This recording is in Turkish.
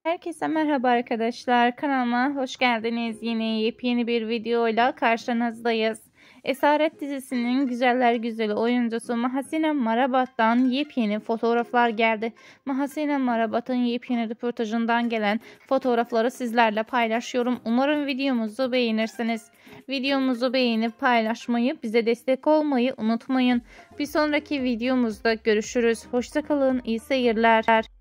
Herkese merhaba arkadaşlar. Kanalıma hoş geldiniz. Yine yepyeni bir videoyla karşınızdayız. Esaret dizisinin güzeller güzeli oyuncusu Mahsine Marabat'tan yepyeni fotoğraflar geldi. Mahsine Marabat'ın yepyeni röportajından gelen fotoğrafları sizlerle paylaşıyorum. Umarım videomuzu beğenirsiniz. Videomuzu beğenip paylaşmayı, bize destek olmayı unutmayın. Bir sonraki videomuzda görüşürüz. Hoşça kalın, iyi seyirler.